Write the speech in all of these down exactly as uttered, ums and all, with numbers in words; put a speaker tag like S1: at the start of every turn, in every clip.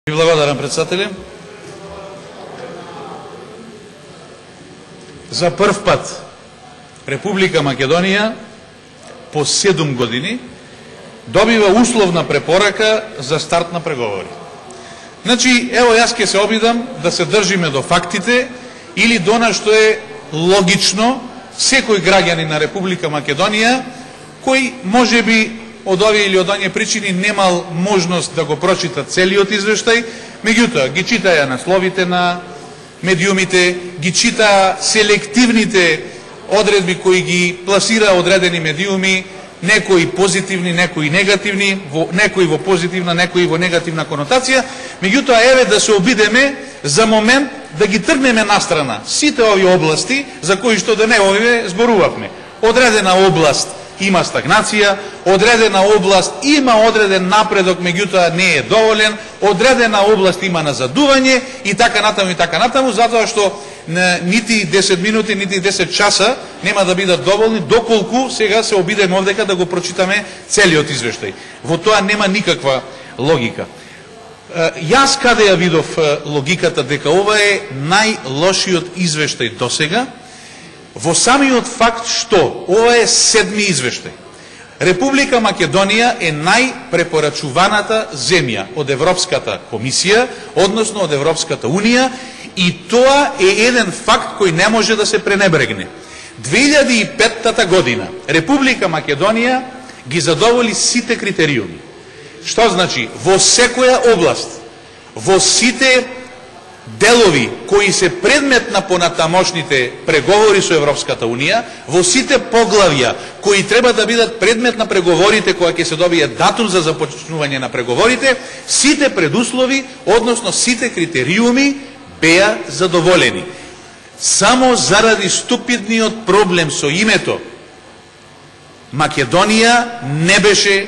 S1: Ви благодарам, председателе. За прв пат Република Македонија по седум години добива условна препорака за старт на преговори. Значи, ево јас ќе се обидам да се држиме до фактите или до она што е логично секој граѓанин на Република Македонија кој можеби од овие или од оние причини немал можност да го прочита целиот извештај, меѓутоа ги читаја насловите на медиумите, ги читаја селективните одредби кои ги пласира одредени медиуми, некои позитивни, некои негативни, во, некои во позитивна, некои во негативна конотација, меѓутоа еве да се обидеме за момент да ги тргнеме настрана сите овие области за кои што да не овие зборувавме. Одредена област има стагнација, одредена област има одреден напредок, меѓутоа не е доволен, одредена област има назадување и така натаму и така натаму, затоа што нити десет минути, нити десет часа нема да бидат доволни, доколку сега се обидеме овдека да го прочитаме целиот извештај. Во тоа нема никаква логика. Јас каде ја видов логиката дека ова е најлошиот извештај досега, во самиот факт што ова е седми извештај. Република Македонија е најпрепорачуваната земја од Европската комисија, односно од Европската унија, и тоа е еден факт кој не може да се пренебрегне. две илјади и петта година Република Македонија ги задоволи сите критериуми. Што значи? Во секоја област, во сите делови кои се предмет на понатамошните преговори со Европската унија, во сите поглавја кои треба да бидат предмет на преговорите кога ќе се добие датум за започнување на преговорите, сите предуслови, односно сите критериуми беа задоволени. Само заради ступидниот проблем со името Македонија не беше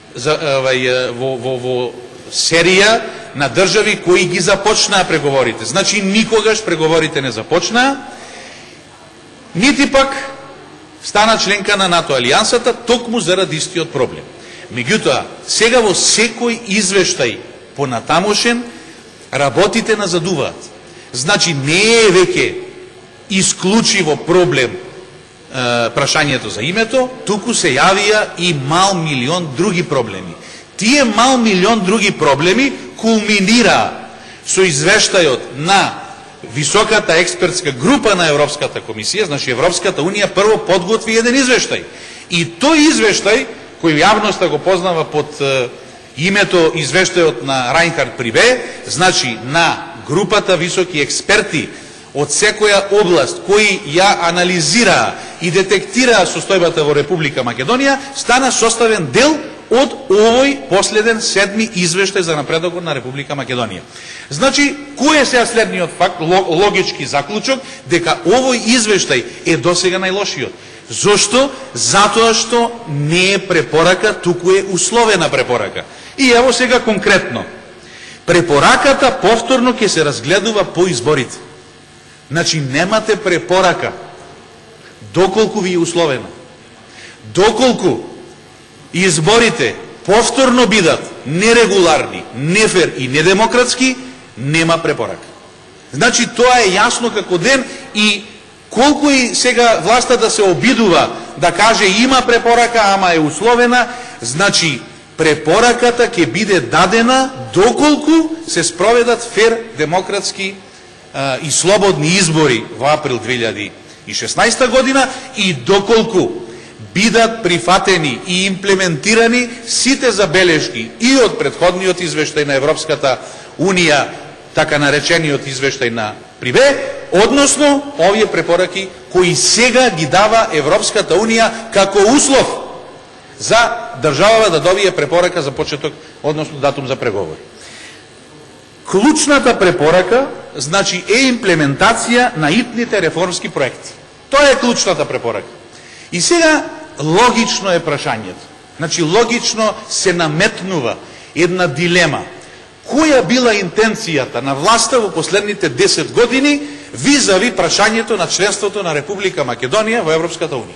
S1: во, во, во серија на држави кои ги започнаа преговорите. Значи, никогаш преговорите не започнаа, нити пак стана членка на НАТО алијансата, токму заради истиот проблем. Меѓутоа, сега во секој извештај понатамошен, работите назадуваат. Значи, не е веќе исклучиво проблем е, прашањето за името, туку се јавија и мал милион други проблеми. Тие мал милион други проблеми кулминираа со извештајот на високата експертска група на Европската комисија, значи Европската унија прво подготви еден извештај. И тој извештај, кој јавноста го познава под е, името извештајот на Рајнхард Прибе, значи на групата високи експерти од секоја област кои ја анализираа и детектираа состојбата во Република Македонија, стана составен дел од овој последен седми извештај за напредокот на Република Македонија. Значи, кој е сега следниот факт, логички заклучок, дека овој извештај е досега најлошиот? Зошто? Затоа што не е препорака, туку е условена препорака. И ево сега конкретно. Препораката повторно ќе се разгледува по изборите. Значи, немате препорака доколку ви е условена. Доколку изборите повторно бидат нерегуларни, нефер и недемократски, нема препорака. Значи, тоа е јасно како ден и колку и сега власта да се обидува да каже има препорака, ама е условена, значи, препораката ќе биде дадена доколку се спроведат фер, демократски а, и слободни избори во април две илјади и шеснаеста година и доколку бидат прифатени и имплементирани сите забелешки и од претходниот извештај на Европската унија, така наречениот извештај на Прибе, односно овие препораки кои сега ги дава Европската унија како услов за државава да добие препорака за почеток, односно датум за преговори. Клучната препорака, значи, е имплементација на итните реформски проекти. Тоа е клучната препорака. И сега логично е прашањето. Значи, логично се наметнува една дилема. Која била интенцијата на власта во последните десет години визави прашањето на членството на Република Македонија во Европската унија?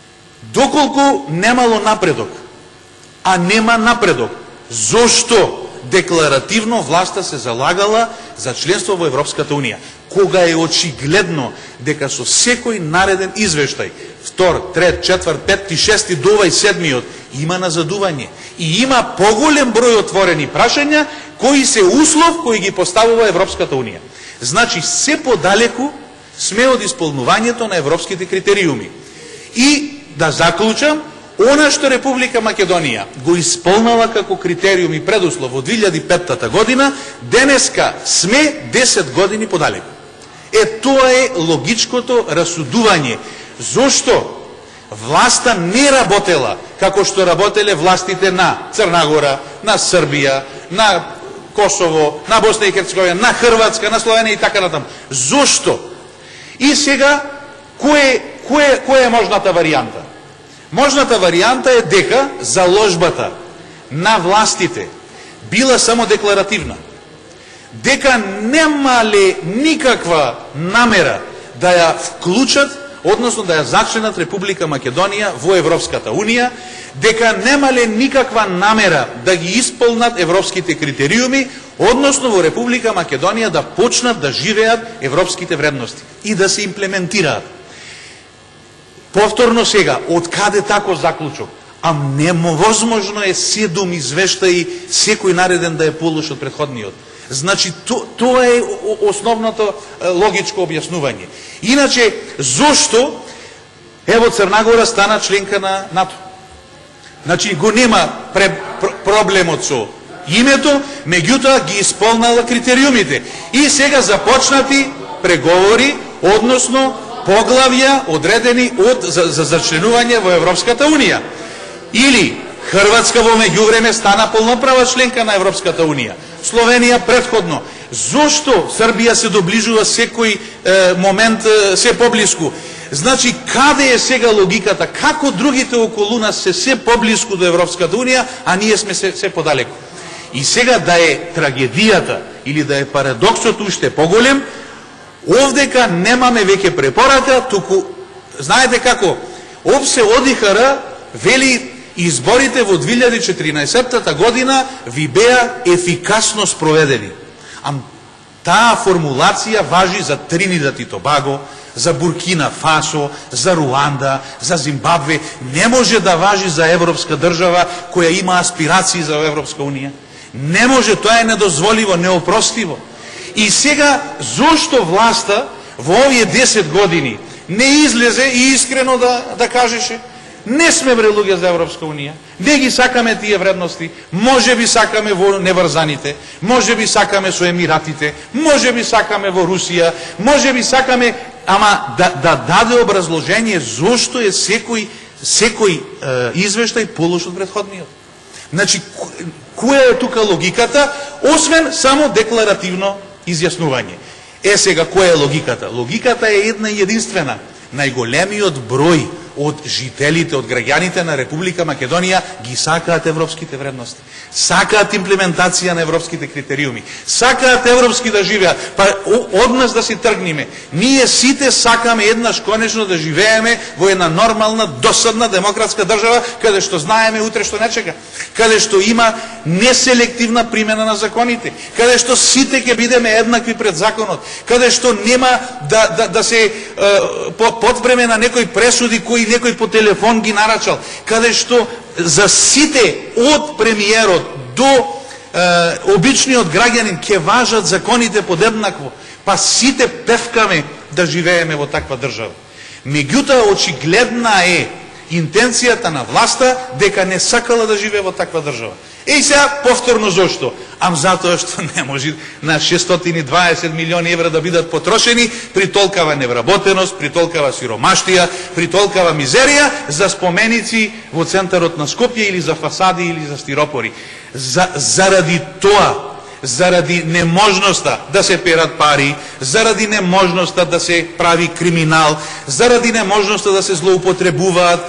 S1: Доколку немало напредок, а нема напредок, зошто декларативно власта се залагала за членство во Европската Унија. Кога е очигледно дека со секој нареден извештај, втор, трет, четврт, петти, шести, до овај седмиот, има назадување и има поголем број отворени прашања кои се услов кои ги поставува Европската Унија. Значи, се подалеку сме од исполнувањето на европските критериуми. И да заклучам, она што Република Македонија го исполнала како критериум и предуслов во две илјади и петта година, денеска сме десет години подалеку. Е, тоа е логичкото расудување. Зошто власта не работела како што работеле властите на Црна Гора, на Србија, на Косово, на Босна и Херцеговина, на Хрватска, на Словенија и така натаму. Зошто? И сега, кој, кој, кој е можната варијанта? Можната варијанта е дека заложбата на властите била само декларативна. Дека немале никаква намера да ја вклучат, односно да ја зачленат Република Македонија во Европската Унија, дека немале никаква намера да ги исполнат европските критериуми, односно во Република Македонија да почнат да живеат европските вредности и да се имплементираат. Повторно сега, од каде тако заклучок? А невозможно е седум извештаи секој нареден да е полош од претходниот. Значи, то, тоа е основното логичко објаснување. Иначе, зошто ево Црна Гора стана членка на НАТО? Значи, го нема пре, пр, проблемот со името, меѓутоа ги исполнала критериумите. И сега започнати преговори, односно поглавја одредени од, за, за зачленување во Европската Унија. Или Хрватска во меѓувреме стана полноправна членка на Европската Унија. Словенија предходно. Зошто Србија се доближува секој е, момент е, се поблиску? Значи, каде е сега логиката? Како другите околу нас се се поблиску до Европската Унија, а ние сме се, се подалеку? И сега да е трагедијата или да е парадоксот уште поголем, овдека немаме веќе препорака, туку, знаете како, ОПСЕ ОДИХР вели изборите во две илјади и четиринаесетта година ви беа ефикасно спроведени. Ам таа формулација важи за Тринидад и Тобаго, за Буркина Фасо, за Руанда, за Зимбабве. Не може да важи за европска држава која има аспирации за Европска Унија. Не може, тоа е недозволиво, неопростиво. И сега, зошто власта во овие десет години не излезе и искрено да, да кажеше: не сме бре луѓе за Европска Унија, не ги сакаме тие вредности, може би сакаме во неврзаните, може би сакаме со Емиратите, може би сакаме во Русија, може би сакаме, ама да, да даде образложение зошто е секој, секој е, извештај полош од претходниот. Значи, која е тука логиката, освен само декларативно изјаснување? Е, сега, која е логиката? Логиката е една и единствена. Најголемиот број од жителите, од граѓаните на Република Македонија ги сакаат европските вредности. Сакаат имплементација на европските критериуми. Сакаат европски да живеат. Па од нас да си тргниме. Ние сите сакаме еднаш конечно да живееме во една нормална, досадна демократска држава, каде што знаеме утре што не чека. Каде што има неселективна примена на законите. Каде што сите ќе бидеме еднакви пред законот. Каде што нема да, да, да се е, подпреме на некои пресуди кои некој по телефон ги нарачал, каде што за сите од премиерот до е, обичниот граѓанин ќе важат законите подеднакво, па сите певкаме да живееме во таква држава. Меѓутоа, очигледна е интенцијата на власта дека не сакала да живее во таква држава. Еј сега повторно зошто? Ам затоа што не може на шестстотини и дваесет милиони евра да бидат потрошени при толкава невработеност, при толкава сиромаштија, при толкава мизерија за споменици во центарот на Скопје или за фасади или за стиропори. За, заради тоа, заради неможноста да се перат пари, заради неможноста да се прави криминал, заради неможноста да се злоупотребуваат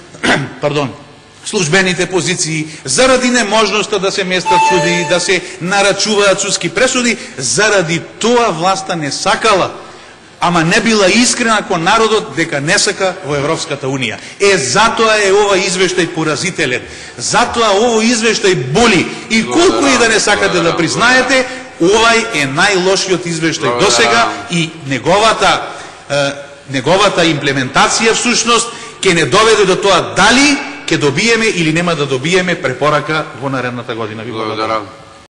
S1: пардон, службените позиции, заради неможноста да се местат суди, да се нарачуваат судски пресуди, заради тоа власта не сакала ама не била искрена кон народот дека не сака во Европската Унија. Е, затоа е ова извештај поразителен. Затоа овој извештај боли. И колку и да не сакате да признаете, овај е најлошиот извештај досега и неговата е, неговата имплементација всушност ќе не доведе до тоа дали ќе добиеме или нема да добиеме препорака во наредната година. Ви благодарам.